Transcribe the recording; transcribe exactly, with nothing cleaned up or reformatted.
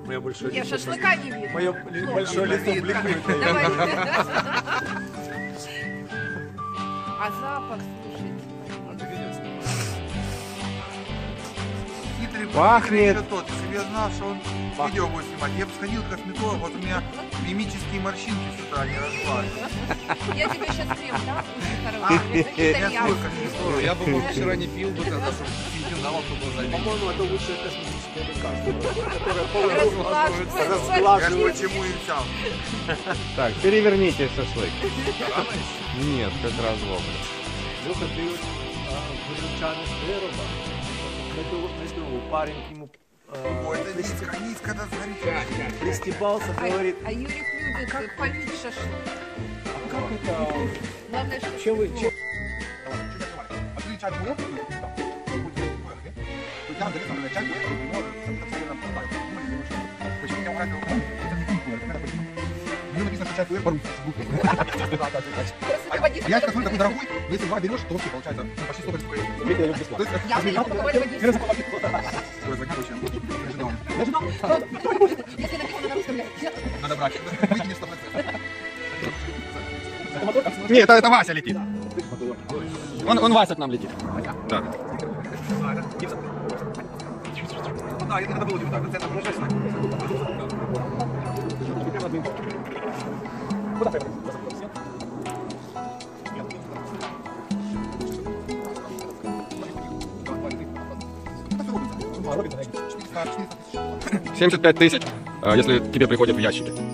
Мое большое Я лицо. шашлыка не вижу. Мое Плохо. большое лицо бликует. Давай. А запах, слушайте. Хитрый Пахнет. еще тот. Если бы я знал, что он видео будет снимать, я бы сходил к косметологу, вот у меня мимические морщинки с утра не разгладили. Я тебе сейчас крем дам, очень А, хороший. я Итальянский. свой косметолог. Я бы может, вчера не пил бы тогда, чтобы финал был заметен. По-моему, это лучшее косметическое лекарство, которое Разглаживается. Я ж разглаживает. почему и взял. Так, переверните шашлык. Нет, как раз вовремя. Леха, ты выручанный вироба. Если парень к нему Ой, это низко, низко, да сгорит. пристебался, А, говорит, а Юрик любит полить шашлык. как это... Главное, что Чем вы... Чем... Я такой такой дорогой, но если два берешь, то вообще получается ну, почти столько же, сколько и- То есть, я бы его покупали водитель. Ой, звонят очень. Не ожидал. Если написано на русском, я... Надо брать. Выкинешь сто процентов. Нет, это, это Вася летит. Он, он Вася к нам летит. Да. Ну да, это надо было вот так, вот это положить. Куда ты? семьдесят пять тысяч, если тебе приходят в ящике.